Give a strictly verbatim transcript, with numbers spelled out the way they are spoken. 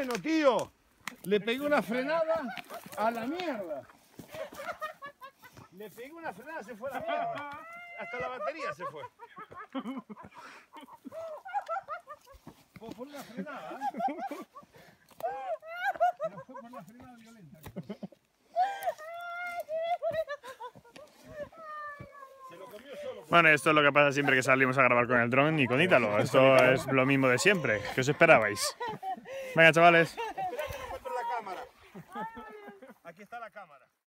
freno, tío. Le pegué una frenada a la mierda. Le pegué una frenada, se fue a la mierda. Hasta la batería se fue. Fue por una frenada, ¿eh? Pero fue por una frenada violenta. Se lo comió solo. Bueno, esto es lo que pasa siempre que salimos a grabar con el dron y con Ítalo. Esto es lo mismo de siempre. ¿Qué os esperabais? Venga, chavales. Espera que no encuentro la cámara. Aquí está la cámara.